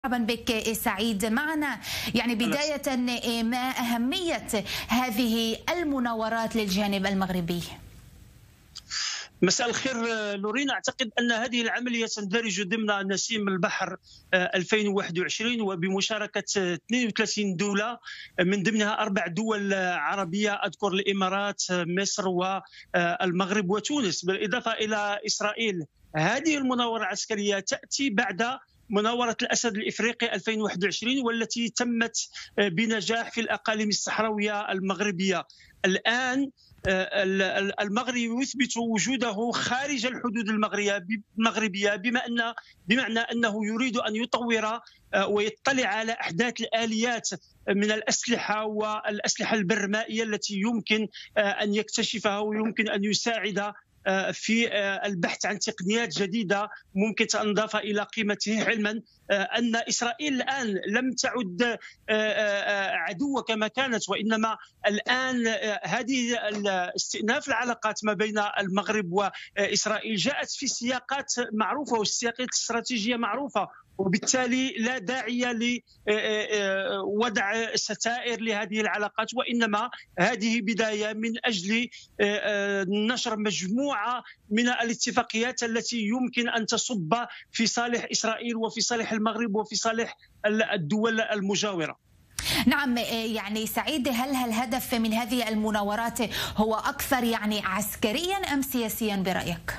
مرحبا بك سعيد معنا. يعني بداية، ما أهمية هذه المناورات للجانب المغربي؟ مساء الخير لورين. أعتقد أن هذه العملية تندرج ضمن نسيم البحر 2021 وبمشاركة 32 دولة، من ضمنها 4 دول عربية، أذكر الإمارات، مصر والمغرب وتونس، بالإضافة إلى إسرائيل. هذه المناورة العسكرية تأتي بعد مناورة الأسد الإفريقي 2021 والتي تمت بنجاح في الأقاليم الصحراوية المغربية. الآن المغرب يثبت وجوده خارج الحدود المغربية، بمعنى أنه يريد أن يطور ويطلع على أحداث الآليات من الأسلحة والأسلحة البرمائية التي يمكن أن يكتشفها ويمكن أن يساعد في البحث عن تقنيات جديدة ممكن أن تنضاف إلى قيمته، علما أن إسرائيل الآن لم تعد عدوة كما كانت، وإنما الآن هذه استئناف العلاقات ما بين المغرب وإسرائيل جاءت في سياقات معروفة والسياقات الاستراتيجية معروفة، وبالتالي لا داعي لوضع ستائر لهذه العلاقات، وإنما هذه بداية من أجل نشر مجموعة من الاتفاقيات التي يمكن أن تصب في صالح إسرائيل وفي صالح المغرب وفي صالح الدول المجاورة. نعم، يعني سعيد، هل الهدف من هذه المناورات هو أكثر عسكريا أم سياسيا برأيك؟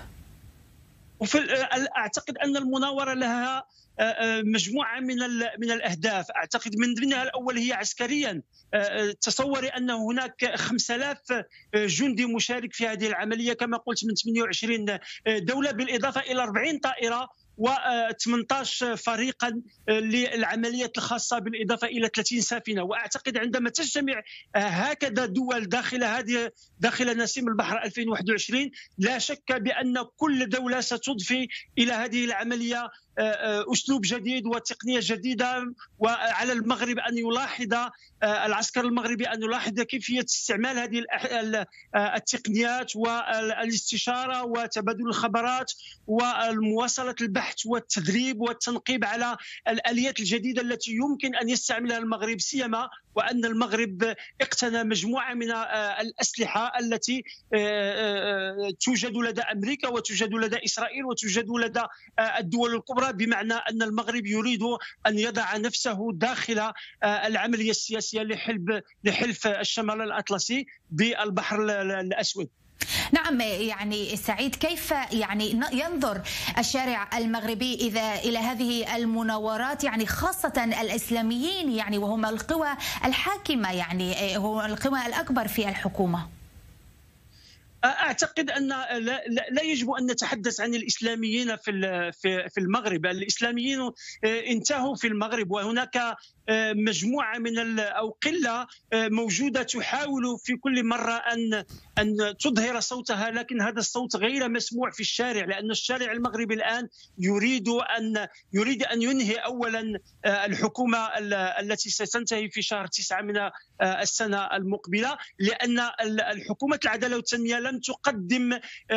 أعتقد أن المناورة لها مجموعة من الأهداف. أعتقد من ضمنها الأول هي عسكريا. تصوري أن هناك 5000 جندي مشارك في هذه العملية كما قلت من 28 دولة، بالإضافة إلى 40 طائرة و18 فريقا للعمليات الخاصة، بالإضافة إلى 30 سفينة. وأعتقد عندما تجتمع هكذا دول داخل نسيم البحر 2021، لا شك بأن كل دولة ستضفي إلى هذه العملية أسلوب جديد وتقنية جديدة، وعلى المغرب أن يلاحظ، العسكر المغربي أن يلاحظ كيفية استعمال هذه التقنيات والاستشارة وتبادل الخبرات ومواصلة البحث والتدريب والتنقيب على الآليات الجديدة التي يمكن أن يستعملها المغرب، سيما وأن المغرب اقتنى مجموعة من الأسلحة التي توجد لدى أمريكا وتوجد لدى إسرائيل وتوجد لدى الدول الكبرى، بمعنى أن المغرب يريد أن يضع نفسه داخل العملية السياسية لحلف الشمال الأطلسي بالبحر الأسود. نعم، يعني سعيد، كيف ينظر الشارع المغربي إلى هذه المناورات، خاصة الإسلاميين، وهم القوى الحاكمة، هو القوى الأكبر في الحكومة؟ أعتقد أن لا يجب أن نتحدث عن الإسلاميين في المغرب. الإسلاميين انتهوا في المغرب، وهناك مجموعة أو قلة موجودة تحاول في كل مرة أن تظهر صوتها، لكن هذا الصوت غير مسموع في الشارع، لأن الشارع المغربي الآن يريد أن ينهي أولا الحكومة التي ستنتهي في شهر 9 من السنة المقبلة، لأن الحكومة العدالة والتنمية لم تقدم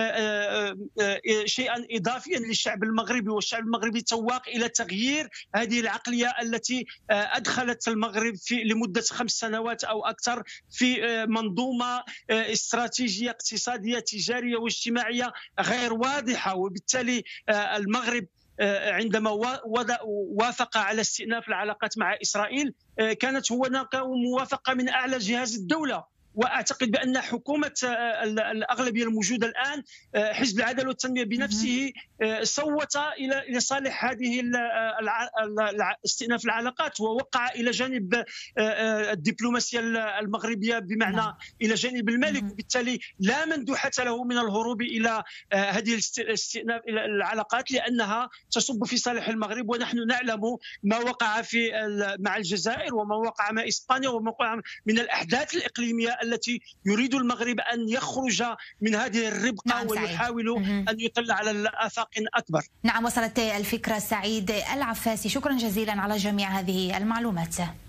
شيئا إضافيا للشعب المغربي، والشعب المغربي تواق إلى تغيير هذه العقلية التي أدخلت المغرب لمدة 5 سنوات أو أكثر في منظومة استراتيجية اقتصادية تجارية واجتماعية غير واضحة. وبالتالي المغرب عندما وافق على استئناف العلاقات مع إسرائيل كانت هناك موافقة من أعلى جهاز الدولة. واعتقد بان حكومه الاغلبيه الموجوده الان، حزب العداله والتنميه بنفسه، صوت الى صالح هذه استئناف العلاقات، ووقع الى جانب الدبلوماسيه المغربيه، بمعنى الى جانب الملك. وبالتالي لا مندوحه له من الهروب الى هذه استئناف العلاقات، لانها تصب في صالح المغرب. ونحن نعلم ما وقع مع الجزائر وما وقع مع اسبانيا وما وقع من الاحداث الاقليميه التي يريد المغرب أن يخرج من هذه الربقة. نعم، ويحاول أن يطلع على آفاق أكبر. نعم، وصلت الفكرة. سعيد العفاسي، شكرا جزيلا على جميع هذه المعلومات.